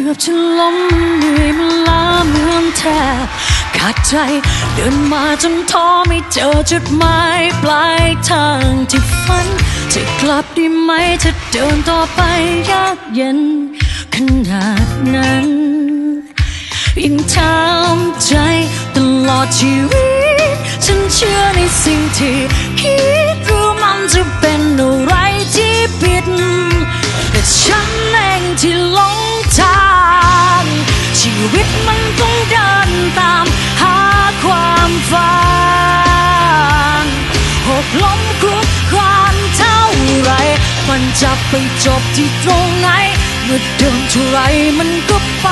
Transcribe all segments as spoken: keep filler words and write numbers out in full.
อบจะล้มเหนื่อยมันล้าเหมือนแทบขาดใจเดินมาจนท้อไม่เจอจุดหมายปลายทางที่ฝันจะกลับได้ไหมถ้าเดินต่อไปยากเย็นขนาดนั้นยิ่งทำใจตลอดชีวิตฉันเชื่อในสิ่งที่คิดรู้มันจะเป็นอะไรที่ผิดแต่ฉันเองที่หลงทางชีวิตมันต้องเดินตามหาความฝันหกล้มคลุกคลานเท่าไรมันจะไปจบที่ตรงไหนเมื่อเดินเท่าไรมันก็ไป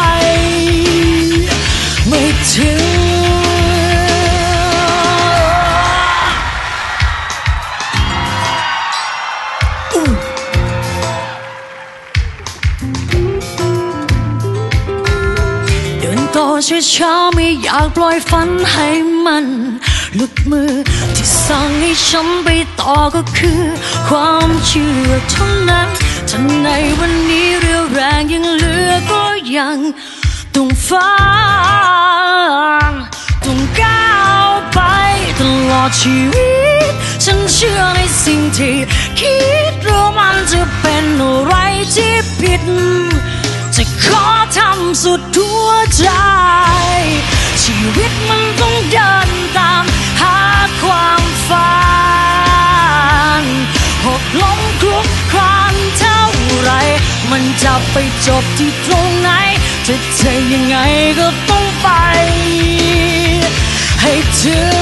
ไม่ถึงเดินต่อช้าๆไม่อยากปล่อยฝันให้มันหลุดมือที่สั่งให้ฉันไปต่อก็คือความเชื่อเท่านั้นถ้าในวันนี้เรี่ยวแรงยังเหลือก็ยังต้องฟังต้องก้าวไปตลอดชีวิตฉันเชื่อในสิ่งที่คิดรู้มันจะเป็นอะไรที่ผิดจะขอทำสุดหัวใจชีวิตมันต้องเดินตามหาความฝันหกล้มคลุกคลานเท่าไรมันจะไปจบที่ตรงไหนจะเทยังไงก็ต้องไปให้ถึง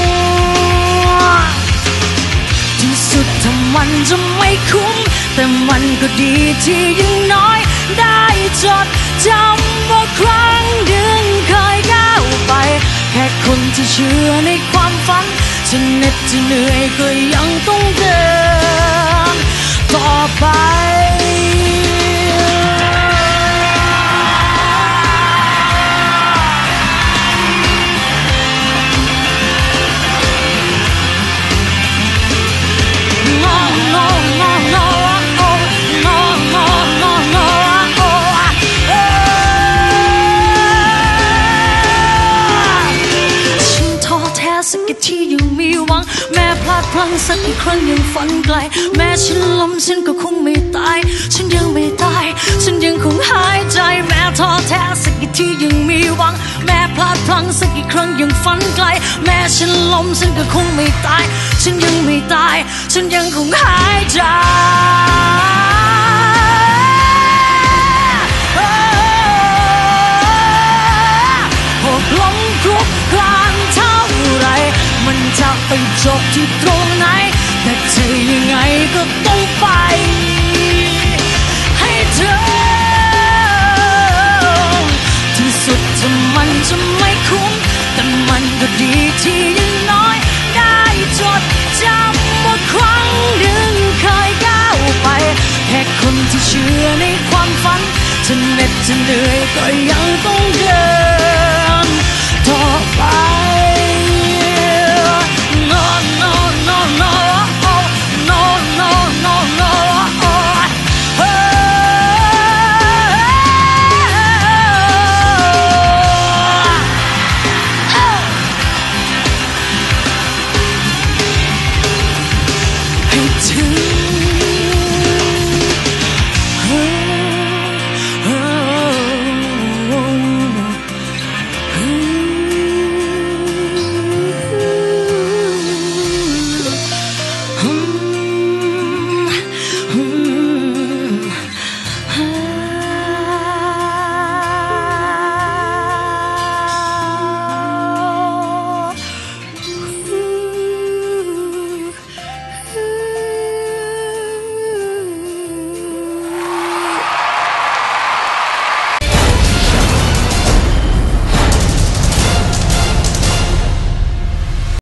ที่สุดถ้ามันจะไม่คุ้มแต่มันก็ดีที่ยังน้อยได้จดจำว่าครั้งหนึ่งเคยก้าวไปแค่คนที่เชื่อในความฝันจะเหน็ดจะเหนื่อยก็ยังต้องเดินต่อไปสักกี่ที่ยังมีหวังแม้พลาดพลั้งสักกี่ครั้งยังฝันไกลแม้ฉันล้มฉันก็คงไม่ตายฉันยังไม่ตายฉันยังคงหายใจแม้ท้อแท้สักกี่ที่ยังมีหวังแม้พลาดพลั้งสักกี่ครั้งยังฝันไกลแม้ฉันล้มฉันก็คงไม่ตายฉันยังไม่ตายฉันยังคงหายใจหกล้มคลุกคลานเท่าไรมันจะไปจบที่ตรงไหนแต่จะยังไงก็ต้องไปให้เธอที่สุดถ้ามันจะไม่คุ้มแต่มันก็ดีที่ยังน้อยได้จดจำว่าครั้งหนึ่งเคยก้าวไปแค่คนที่เชื่อในความฝันจะเหน็ดจะเหนื่อยก็ยัง